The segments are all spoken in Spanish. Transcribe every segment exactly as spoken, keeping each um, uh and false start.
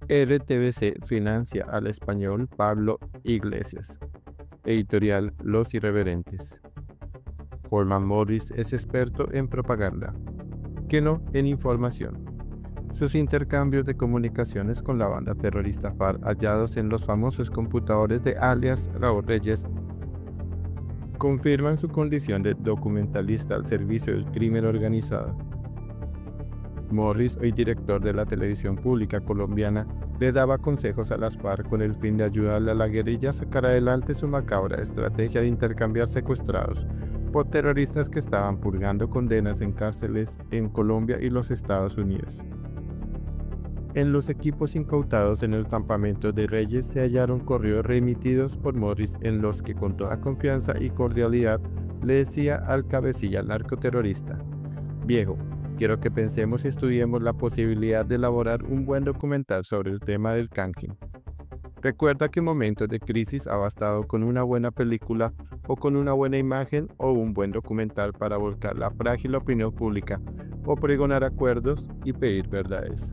R T V C financia al español Pablo Iglesias. Editorial Los Irreverentes. Holman Morris es experto en propaganda, que no en información. Sus intercambios de comunicaciones con la banda terrorista FARC hallados en los famosos computadores de alias Raúl Reyes confirman su condición de documentalista al servicio del crimen organizado. Morris, hoy director de la televisión pública colombiana, le daba consejos a las FARC con el fin de ayudarle a la guerrilla a sacar adelante su macabra estrategia de intercambiar secuestrados por terroristas que estaban purgando condenas en cárceles en Colombia y los Estados Unidos. En los equipos incautados en el campamento de Reyes se hallaron correos remitidos por Morris en los que con toda confianza y cordialidad le decía al cabecilla narcoterrorista: «Viejo, quiero que pensemos y estudiemos la posibilidad de elaborar un buen documental sobre el tema del canje. Recuerda que en momentos de crisis ha bastado con una buena película o con una buena imagen o un buen documental para volcar la frágil opinión pública o pregonar acuerdos y pedir verdades».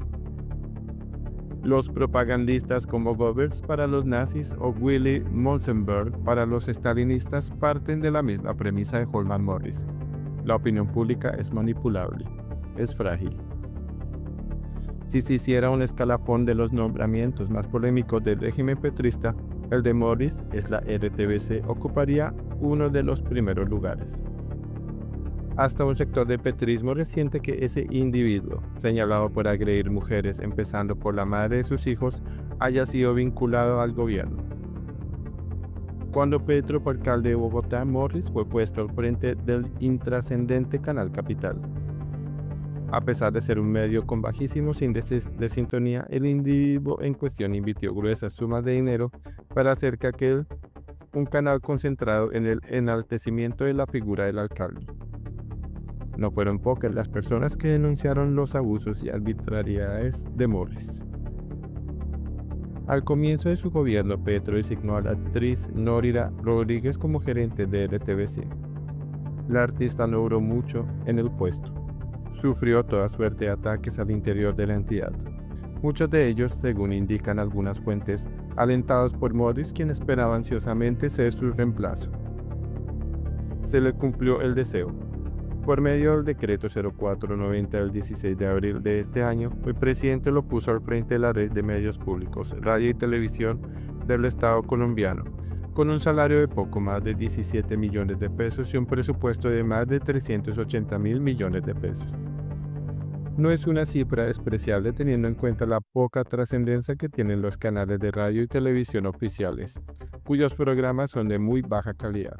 Los propagandistas como Goebbels para los nazis o Willy Monsenberg para los stalinistas parten de la misma premisa de Holman Morris. La opinión pública es manipulable, es frágil. Si se hiciera un escalafón de los nombramientos más polémicos del régimen petrista, el de Morris es la R T V C ocuparía uno de los primeros lugares. Hasta un sector del petrismo resiente que ese individuo, señalado por agredir mujeres, empezando por la madre de sus hijos, haya sido vinculado al gobierno. Cuando Petro fue alcalde de Bogotá, Morris fue puesto al frente del intrascendente Canal Capital. A pesar de ser un medio con bajísimos índices de sintonía, el individuo en cuestión invirtió gruesas sumas de dinero para hacer que aquel un canal concentrado en el enaltecimiento de la figura del alcalde. No fueron pocas las personas que denunciaron los abusos y arbitrariedades de Morris. Al comienzo de su gobierno, Petro designó a la actriz Nórida Rodríguez como gerente de R T V C. La artista no duró mucho en el puesto. Sufrió toda suerte de ataques al interior de la entidad. Muchos de ellos, según indican algunas fuentes, alentados por Morris, quien esperaba ansiosamente ser su reemplazo. Se le cumplió el deseo. Por medio del decreto cero cuatro noventa del dieciséis de abril de este año, el presidente lo puso al frente de la red de medios públicos, radio y televisión del Estado colombiano, con un salario de poco más de diecisiete millones de pesos y un presupuesto de más de trescientos ochenta mil millones de pesos. No es una cifra despreciable teniendo en cuenta la poca trascendencia que tienen los canales de radio y televisión oficiales, cuyos programas son de muy baja calidad.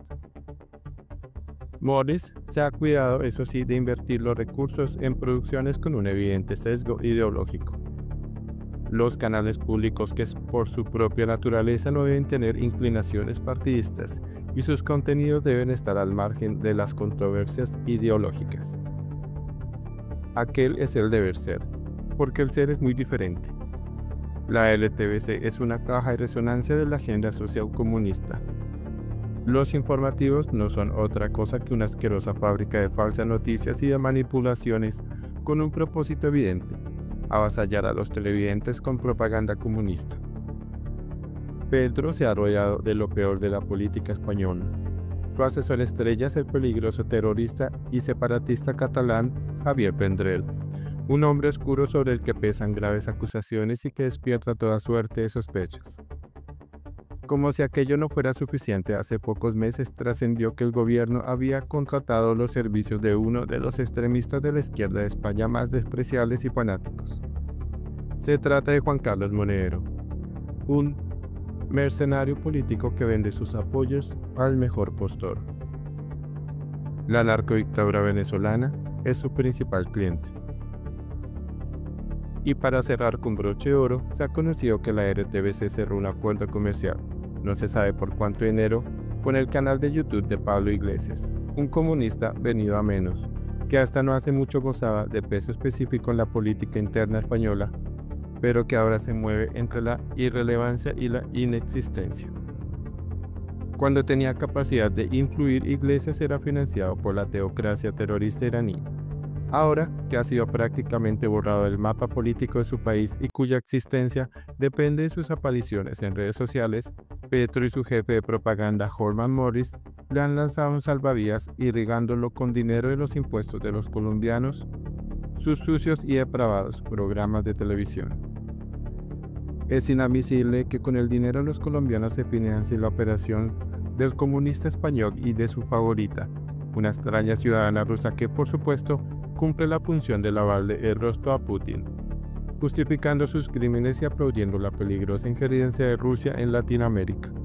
Morris se ha cuidado, eso sí, de invertir los recursos en producciones con un evidente sesgo ideológico. Los canales públicos, que por su propia naturaleza no deben tener inclinaciones partidistas, y sus contenidos deben estar al margen de las controversias ideológicas. Aquel es el deber ser, porque el ser es muy diferente. La R T V C es una caja de resonancia de la agenda social comunista. Los informativos no son otra cosa que una asquerosa fábrica de falsas noticias y de manipulaciones con un propósito evidente: avasallar a los televidentes con propaganda comunista. Petro se ha rodeado de lo peor de la política española. Su asesor estrella es el peligroso terrorista y separatista catalán Javier Vendrell, un hombre oscuro sobre el que pesan graves acusaciones y que despierta toda suerte de sospechas. Como si aquello no fuera suficiente, hace pocos meses trascendió que el gobierno había contratado los servicios de uno de los extremistas de la izquierda de España más despreciables y fanáticos. Se trata de Juan Carlos Monedero, un mercenario político que vende sus apoyos al mejor postor. La narcodictadura venezolana es su principal cliente. Y para cerrar con broche de oro, se ha conocido que la R T V C cerró un acuerdo comercial, no se sabe por cuánto dinero, con el canal de YouTube de Pablo Iglesias, un comunista venido a menos, que hasta no hace mucho gozaba de peso específico en la política interna española, pero que ahora se mueve entre la irrelevancia y la inexistencia. Cuando tenía capacidad de influir, Iglesias era financiado por la teocracia terrorista iraní. Ahora que ha sido prácticamente borrado del mapa político de su país y cuya existencia depende de sus apariciones en redes sociales, Petro y su jefe de propaganda, Holman Morris, le han lanzado un salvavidas irrigándolo con dinero de los impuestos de los colombianos, sus sucios y depravados programas de televisión. Es inadmisible que con el dinero de los colombianos se financie la operación del comunista español y de su favorita, una extraña ciudadana rusa que, por supuesto, cumple la función de lavarle el rostro a Putin, justificando sus crímenes y aplaudiendo la peligrosa injerencia de Rusia en Latinoamérica.